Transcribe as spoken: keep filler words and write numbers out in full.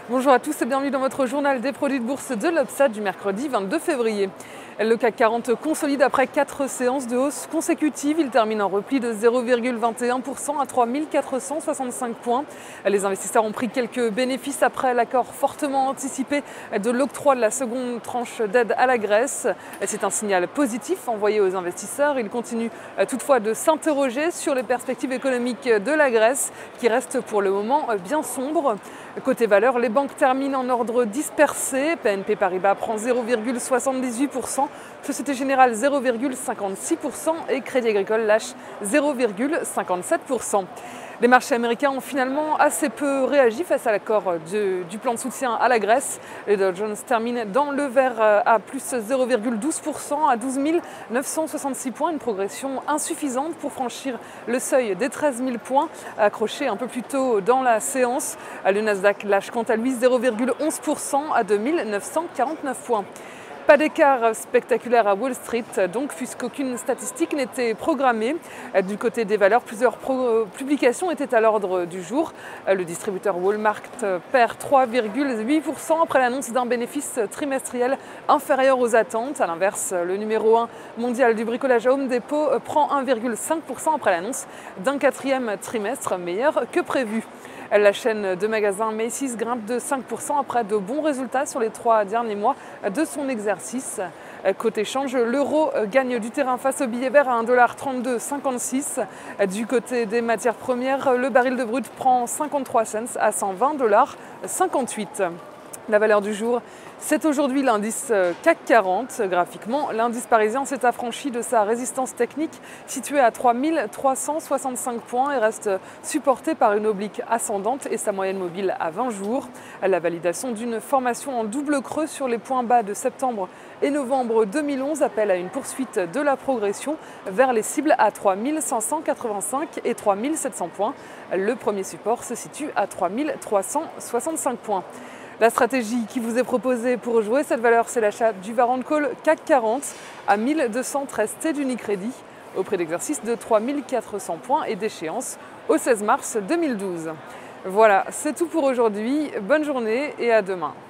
Bonjour à tous et bienvenue dans votre journal des produits de bourse de l'Obstat du mercredi vingt-deux février. Le CAC quarante consolide après quatre séances de hausse consécutives. Il termine en repli de zéro virgule vingt et un pour cent à trois mille quatre cent soixante-cinq points. Les investisseurs ont pris quelques bénéfices après l'accord fortement anticipé de l'octroi de la seconde tranche d'aide à la Grèce. C'est un signal positif envoyé aux investisseurs. Ils continuent toutefois de s'interroger sur les perspectives économiques de la Grèce qui restent pour le moment bien sombres. Côté valeur, les banques terminent en ordre dispersé. P N P Paribas prend zéro virgule soixante-dix-huit pour cent, Société Générale zéro virgule cinquante-six pour cent et Crédit Agricole lâche zéro virgule cinquante-sept pour cent. Les marchés américains ont finalement assez peu réagi face à l'accord du, du plan de soutien à la Grèce. Les Dow Jones terminent dans le vert à plus zéro virgule douze pour cent à douze mille neuf cent soixante-six points, une progression insuffisante pour franchir le seuil des treize mille points accroché un peu plus tôt dans la séance. Le Nasdaq lâche quant à lui zéro virgule onze pour cent à deux mille neuf cent quarante-neuf points. Pas d'écart spectaculaire à Wall Street, donc, puisqu'aucune statistique n'était programmée. Du côté des valeurs, plusieurs publications étaient à l'ordre du jour. Le distributeur Walmart perd trois virgule huit pour cent après l'annonce d'un bénéfice trimestriel inférieur aux attentes. A l'inverse, le numéro un mondial du bricolage Home Depot prend un virgule cinq pour cent après l'annonce d'un quatrième trimestre meilleur que prévu. La chaîne de magasins Macy's grimpe de cinq pour cent après de bons résultats sur les trois derniers mois de son exercice. Côté change, l'euro gagne du terrain face au billet vert à un dollar trente-deux cinquante-six. Du côté des matières premières, le baril de brut prend cinquante-trois cents à cent vingt dollars cinquante-huit. La valeur du jour, c'est aujourd'hui l'indice CAC quarante. Graphiquement, l'indice parisien s'est affranchi de sa résistance technique située à trois mille trois cent soixante-cinq points et reste supporté par une oblique ascendante et sa moyenne mobile à vingt jours. La validation d'une formation en double creux sur les points bas de septembre et novembre deux mille onze appelle à une poursuite de la progression vers les cibles à trois mille cinq cent quatre-vingt-cinq et trois mille sept cents points. Le premier support se situe à trois mille trois cent soixante-cinq points. La stratégie qui vous est proposée pour jouer cette valeur, c'est l'achat du Varent Call CAC quarante à mille deux cent treize T d'Unicredit au prix d'exercice de trois mille quatre cents points et d'échéance au seize mars deux mille douze. Voilà, c'est tout pour aujourd'hui. Bonne journée et à demain.